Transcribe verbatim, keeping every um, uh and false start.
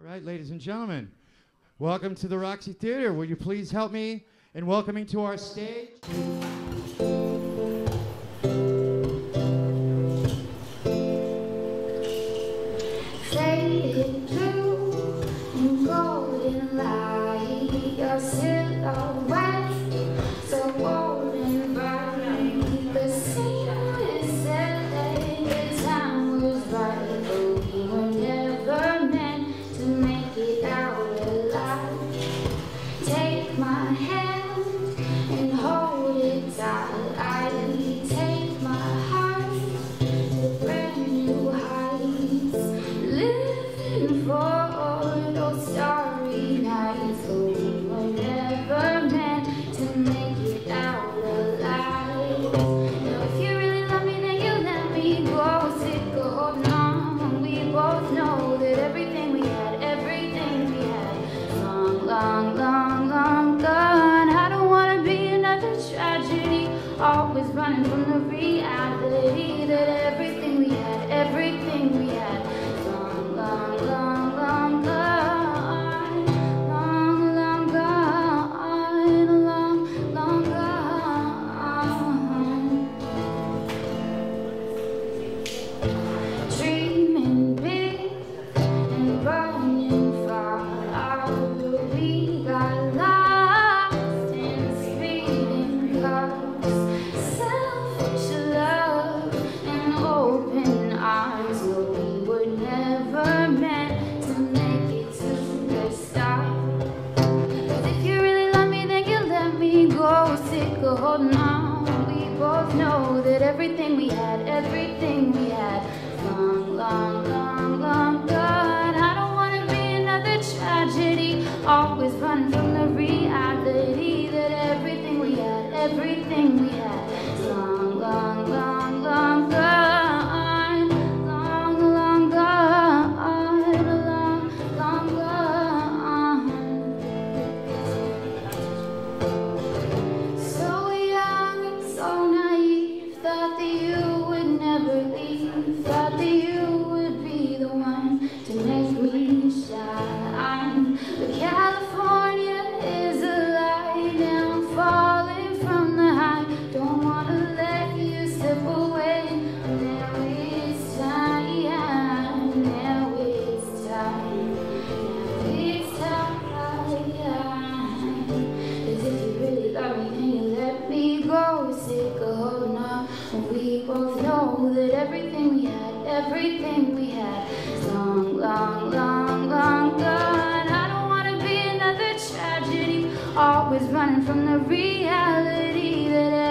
All right, ladies and gentlemen, welcome to the Roxy Theater. Will you please help me in welcoming to our stage? Faded blue and golden light, your silhouette so bold and bright. The scene was set, the time was right, but we were never meant to make it out alive. Take my hand and hold it tight. I take my heart to brand new heights, living for those starry nights. So we were never meant to make it out alive. Now if you really love me, then you let me go. Sick of holding on. We both know that everything we had, everything we had, long, long, long, long gone. I don't want to be another tragedy, always running from the reality that everything we had, everything we had, long, long, long, long gone, long, long gone, long, long gone. Dreaming big and burning far, we got lost in speeding cars, selfish love and open arms. No, we were never meant to make it to the start. 'Cause if you really love me, then you let me go. Sick of holding on. We both know that everything we had, everything we had, long, long, long, long gone. I don't want to be another tragedy, always running from the reality that everything we had, everything we had, long, long, long, long gone, long, long gone, long, long gone. So young and so naive, thought that you would never leave, thought that you would be the one to make me shine. But California is a lie, now I'm falling from the high. Don't wanna let you slip away. Now it's time, now it's time, now it's time. 'Cause if you really love me, then you let me go. Sick of holding on. We both know that everything we had, everything we had, long, long, long, long gone. I don't want to be another tragedy, always running from the reality that